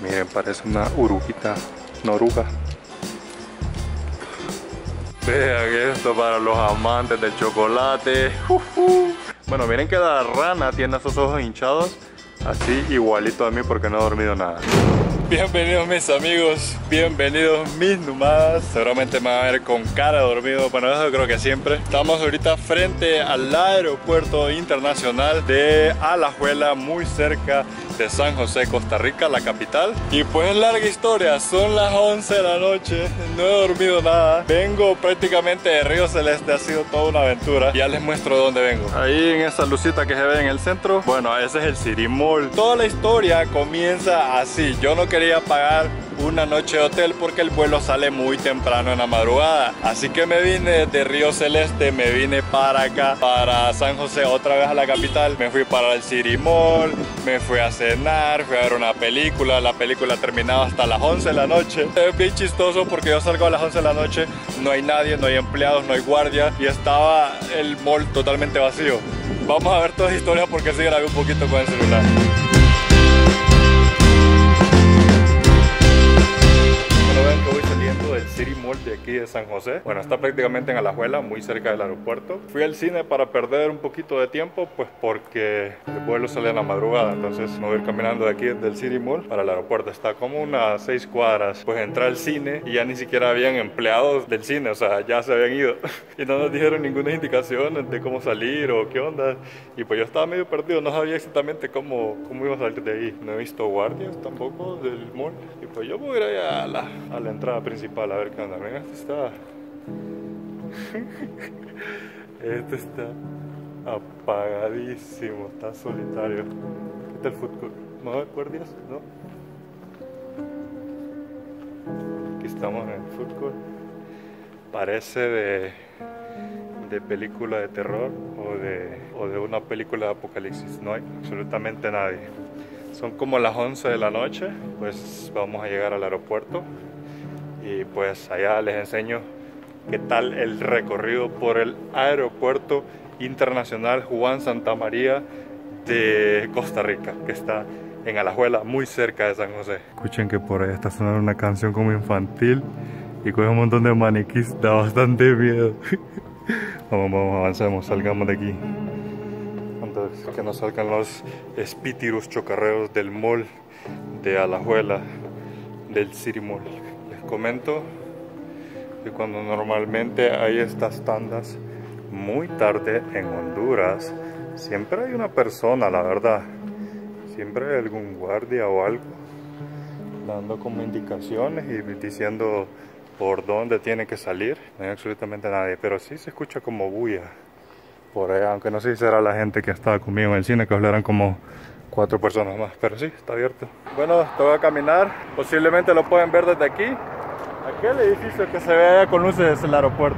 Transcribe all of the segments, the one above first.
Miren, parece una oruguita, una oruga. Vean esto para los amantes del chocolate. Bueno, miren que la rana tiene esos ojos hinchados, así igualito a mí porque no he dormido nada. Bienvenidos mis amigos, bienvenidos mis nómadas. Seguramente me van a ver con cara de dormido, bueno eso creo que siempre. Estamos ahorita frente al aeropuerto internacional de Alajuela, muy cerca de San José, Costa Rica, la capital. Y pues larga historia, son las 11 de la noche, no he dormido nada. Vengo prácticamente de Río Celeste, ha sido toda una aventura. Ya les muestro de dónde vengo. Ahí en esa lucita que se ve en el centro, bueno, ese es el City Mall. Toda la historia comienza así. Yo no quería pagar una noche de hotel porque el vuelo sale muy temprano en la madrugada, así que me vine de Río Celeste, me vine para acá, para San José, otra vez a la capital. Me fui para el City Mall, me fui a cenar, fui a ver una película. La película terminaba hasta las 11 de la noche. Es bien chistoso porque yo salgo a las 11 de la noche, no hay nadie, no hay empleados, no hay guardia y estaba el mall totalmente vacío. Vamos a ver toda la historia porque sí grabé un poquito con el celular. Del City Mall de aquí de San José. Bueno, está prácticamente en Alajuela, muy cerca del aeropuerto. Fui al cine para perder un poquito de tiempo, pues porque el vuelo sale en la madrugada, entonces me voy a ir caminando de aquí del City Mall para el aeropuerto. Está como unas 6 cuadras. Pues entré al cine y ya ni siquiera habían empleados del cine, o sea, ya se habían ido y no nos dijeron ninguna indicación de cómo salir o qué onda. Y pues yo estaba medio perdido, no sabía exactamente cómo iba a salir de ahí. No he visto guardias tampoco del mall y pues yo voy a ir a la entrada principal a ver qué onda. Ven, este está apagadísimo, está solitario. ¿Qué tal el food court? ¿No hay guardias? ¿No? Aquí estamos en el food court. Parece de película de terror o de una película de apocalipsis. No hay absolutamente nadie. Son como las 11 de la noche, pues vamos a llegar al aeropuerto. Y pues allá les enseño qué tal el recorrido por el aeropuerto internacional Juan Santamaría de Costa Rica, que está en Alajuela, muy cerca de San José. Escuchen que por ahí está sonando una canción como infantil y con un montón de maniquís, da bastante miedo. Vamos, avancemos, salgamos de aquí antes que nos salgan los espíritus chocarreos del mall de Alajuela, del City Mall. Comento que cuando normalmente hay estas tandas muy tarde en Honduras, siempre hay una persona, la verdad, siempre hay algún guardia o algo dando como indicaciones y diciendo por dónde tiene que salir. No hay absolutamente nadie, pero sí se escucha como bulla por ahí, aunque no sé si será la gente que estaba conmigo en el cine, que hablaran como 4 personas más, pero sí, está abierto. Bueno, te voy a caminar, posiblemente lo pueden ver desde aquí. Aquel edificio que se ve allá con luces es el aeropuerto.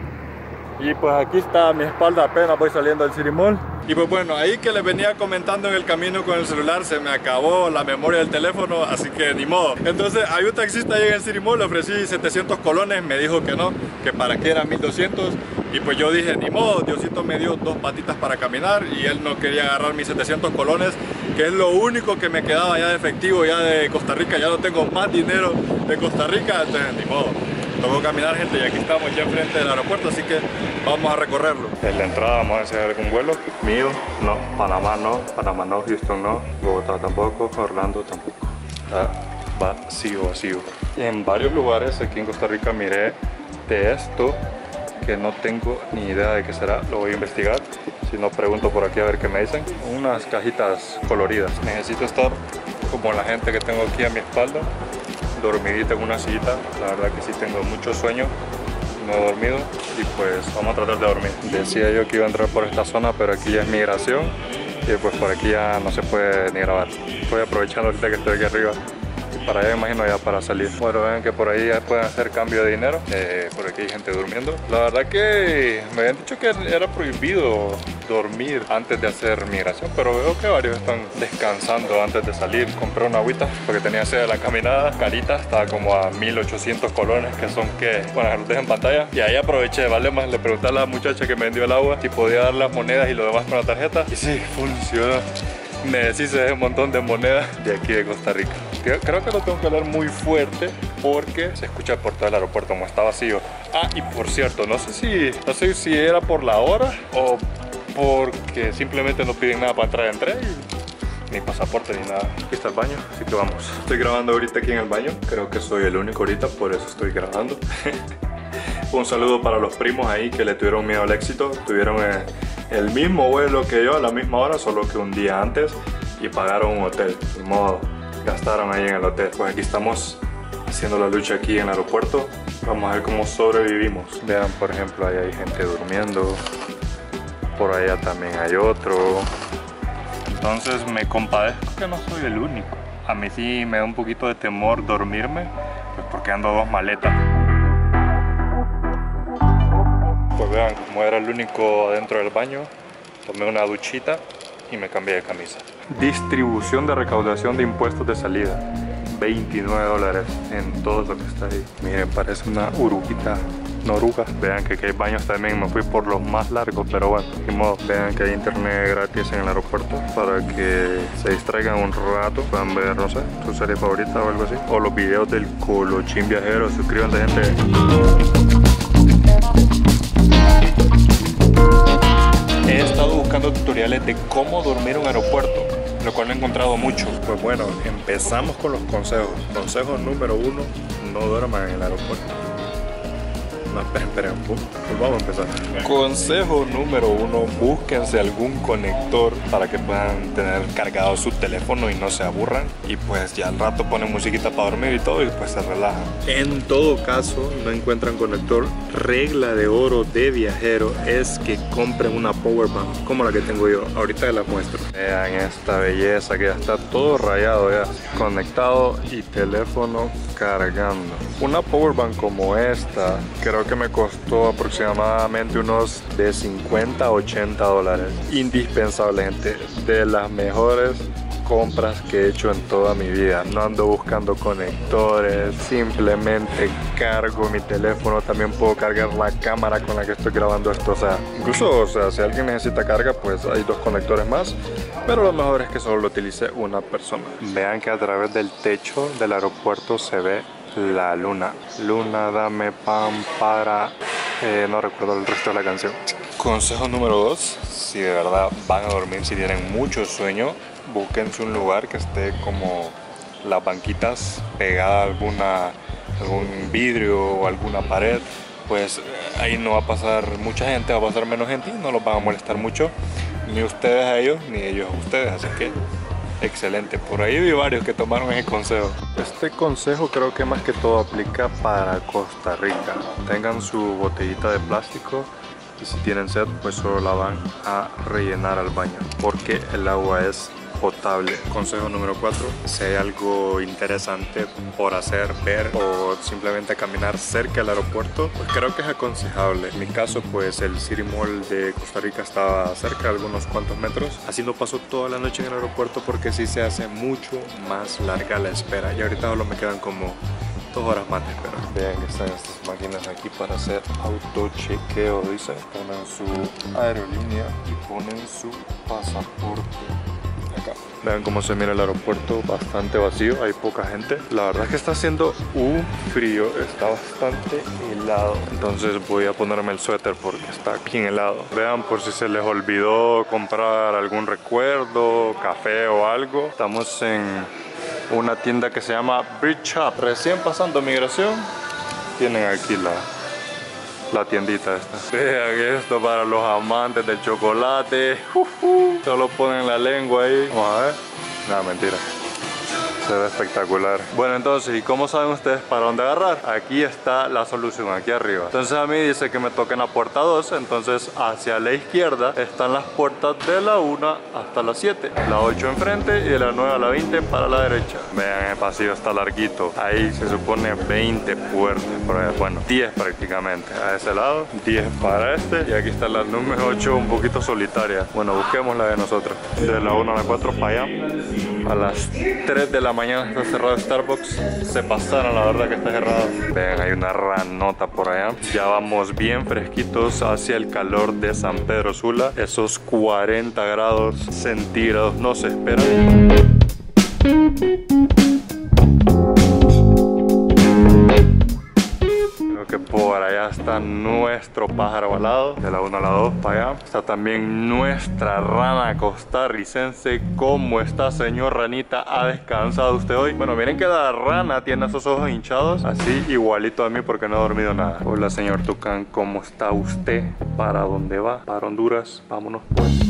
Y pues aquí está a mi espalda, apenas voy saliendo del City Mall. Y pues bueno, ahí que les venía comentando en el camino con el celular, se me acabó la memoria del teléfono, así que ni modo. Entonces hay un taxista ahí en el City Mall, le ofrecí 700 colones, me dijo que no, que para qué eran 1200. Y pues yo dije, ni modo, Diosito me dio 2 patitas para caminar y él no quería agarrar mis 700 colones, que es lo único que me quedaba ya de efectivo ya de Costa Rica. Ya no tengo más dinero de Costa Rica, entonces ni modo. Tengo que caminar, gente, y aquí estamos ya enfrente del aeropuerto, así que vamos a recorrerlo. En la entrada vamos a enseñar algún vuelo. Mío, no. Panamá no. Houston no. Bogotá tampoco. Orlando tampoco. Está vacío. Y en varios lugares aquí en Costa Rica miré de esto que no tengo ni idea de qué será. Lo voy a investigar. Si no, pregunto por aquí a ver qué me dicen. Unas cajitas coloridas. Necesito estar como la gente que tengo aquí a mi espalda, dormidita en una sillita. La verdad que sí tengo mucho sueño, no he dormido y pues vamos a tratar de dormir. Decía yo que iba a entrar por esta zona, pero aquí ya es migración y pues por aquí ya no se puede ni grabar. Estoy aprovechando ahorita que estoy aquí arriba y para allá imagino ya para salir. Bueno, ven que por ahí ya pueden hacer cambio de dinero. Por aquí hay gente durmiendo. La verdad que me habían dicho que era prohibido dormir antes de hacer migración, pero veo que varios están descansando antes de salir. Compré una agüita porque tenía sed de la caminada, carita, estaba como a 1800 colones, que son que, bueno, los dejo en pantalla. Y ahí aproveché, vale más, le pregunté a la muchacha que me vendió el agua si podía dar las monedas y lo demás con la tarjeta, y sí, funcionó. Me deshice de un montón de monedas de aquí de Costa Rica. Creo que lo tengo que hablar muy fuerte porque se escucha por todo el aeropuerto como está vacío. Ah, y por cierto, no sé si era por la hora o porque simplemente no piden nada para entrar. Entré y ni pasaporte ni nada. Aquí está el baño, así que vamos. Estoy grabando ahorita aquí en el baño. Creo que soy el único ahorita, por eso estoy grabando. Un saludo para los primos ahí que le tuvieron miedo al éxito. Tuvieron el mismo vuelo que yo a la misma hora, solo que un día antes, y pagaron un hotel. De modo, gastaron ahí en el hotel. Pues aquí estamos haciendo la lucha aquí en el aeropuerto. Vamos a ver cómo sobrevivimos. Vean, por ejemplo, ahí hay gente durmiendo. Por allá también hay otro. Entonces me compadezco que no soy el único. A mí sí me da un poquito de temor dormirme, pues porque ando 2 maletas. Pues vean, como era el único adentro del baño, tomé una duchita y me cambié de camisa. Distribución de recaudación de impuestos de salida. $29 en todo lo que está ahí. Miren, parece una oruguita. Una oruga. Vean que aquí hay baños también. Me fui por los más largos, pero bueno, de modo. Vean que hay internet gratis en el aeropuerto para que se distraigan un rato. Puedan ver, no sé, su serie favorita o algo así. O los videos del Colochín Viajero. Suscríbanse, gente. He estado buscando tutoriales de cómo dormir en un aeropuerto, lo cual no he encontrado mucho. Pues bueno, empezamos con los consejos. Consejo número 1, no duerman en el aeropuerto. No, esperen, pues vamos a empezar. Consejo número 1, búsquense algún conector para que puedan tener cargado su teléfono y no se aburran. Y pues ya al rato ponen musiquita para dormir y todo y pues se relajan. En todo caso, no encuentran conector, regla de oro de viajero es que compren una power bank como la que tengo yo. Ahorita les muestro. Vean esta belleza que ya está todo rayado ya. Conectado y teléfono cargando. Una power bank como esta, creo que me costó aproximadamente unos de 50 a 80 dólares. Indispensable, gente. De las mejores compras que he hecho en toda mi vida. No ando buscando conectores, simplemente cargo mi teléfono. También puedo cargar la cámara con la que estoy grabando esto. O sea, incluso, o sea, si alguien necesita carga, pues hay 2 conectores más. Pero lo mejor es que solo lo utilice una persona. Vean que a través del techo del aeropuerto se ve la luna. Luna, dame pan para... no recuerdo el resto de la canción. Consejo número 2, si de verdad van a dormir, si tienen mucho sueño, búsquense un lugar que esté como las banquitas pegada a algún vidrio o alguna pared. Pues ahí no va a pasar mucha gente, va a pasar menos gente y no los van a molestar mucho, ni ustedes a ellos, ni ellos a ustedes, así que excelente. Por ahí vi varios que tomaron ese consejo. Este consejo creo que más que todo aplica para Costa Rica. Tengan su botellita de plástico y si tienen sed, pues solo la van a rellenar al baño, porque el agua es potable. Consejo número 4, si hay algo interesante por hacer, ver o simplemente caminar cerca del aeropuerto, pues creo que es aconsejable. En mi caso, pues el City Mall de Costa Rica estaba cerca, algunos cuantos metros. Así no paso toda la noche en el aeropuerto porque sí se hace mucho más larga la espera y ahorita solo me quedan como 2 horas más de espera. Vean que están estas máquinas aquí para hacer autochequeo, dice. Ponen su aerolínea y ponen su pasaporte. Vean cómo se mira el aeropuerto, bastante vacío, hay poca gente. La verdad es que está haciendo un frío, está bastante helado. Entonces voy a ponerme el suéter porque está bien helado. Vean por si se les olvidó comprar algún recuerdo, café o algo. Estamos en una tienda que se llama Bridge Shop. Recién pasando migración, tienen aquí la tiendita esta. Vean esto para los amantes del chocolate. Solo ponen la lengua ahí. Vamos a ver. No, mentira. Se ve espectacular. Bueno, entonces, ¿y cómo saben ustedes para dónde agarrar? Aquí está la solución, aquí arriba. Entonces a mí dice que me toque en la puerta 2. Entonces hacia la izquierda están las puertas de la 1 hasta la 7. La 8 enfrente y de la 9 a la 20 para la derecha. Vean, el pasillo está larguito. Ahí se supone 20 puertas. Por ahí. Bueno, 10 prácticamente. A ese lado, 10 para este. Y aquí está la número 8 un poquito solitaria. Bueno, busquemos la de nosotros. De la 1 a la 4 para allá. A las 3 de la mañana está cerrado Starbucks. Se pasaron, la verdad que está cerrado. Vean, hay una ranota por allá. Ya vamos bien fresquitos hacia el calor de San Pedro Sula. Esos 40 grados centígrados no se esperan. Para allá está nuestro pájaro alado, de la 1 a la 2 para allá. Está también nuestra rana costarricense. ¿Cómo está, señor ranita? ¿Ha descansado usted hoy? Bueno, miren que la rana tiene esos ojos hinchados, así igualito a mí porque no he dormido nada. Hola, señor tucán, ¿cómo está usted? ¿Para dónde va? Para Honduras, vámonos pues.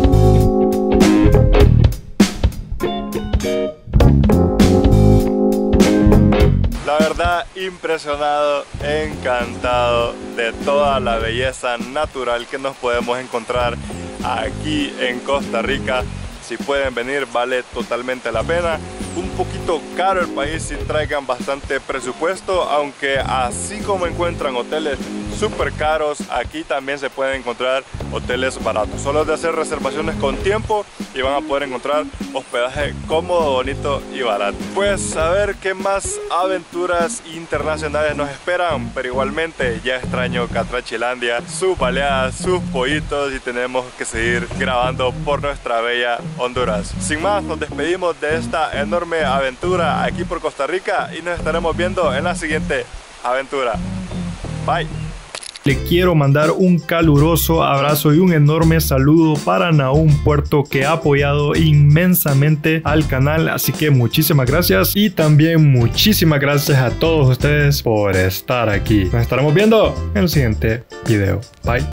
La verdad, impresionado, encantado de toda la belleza natural que nos podemos encontrar aquí en Costa Rica. Si pueden venir, vale totalmente la pena. Un poquito caro el país si traigan bastante presupuesto, aunque así como encuentran hoteles súper caros, aquí también se pueden encontrar hoteles baratos. Solo es de hacer reservaciones con tiempo y van a poder encontrar hospedaje cómodo, bonito y barato. Pues a ver qué más aventuras internacionales nos esperan, pero igualmente ya extraño Catrachilandia, sus baleadas, sus pollitos, y tenemos que seguir grabando por nuestra bella Honduras. Sin más, nos despedimos de esta enorme aventura aquí por Costa Rica y nos estaremos viendo en la siguiente aventura. Bye. Le quiero mandar un caluroso abrazo y un enorme saludo para Nahum Puerto, que ha apoyado inmensamente al canal, así que muchísimas gracias, y también muchísimas gracias a todos ustedes por estar aquí. Nos estaremos viendo en el siguiente video. Bye.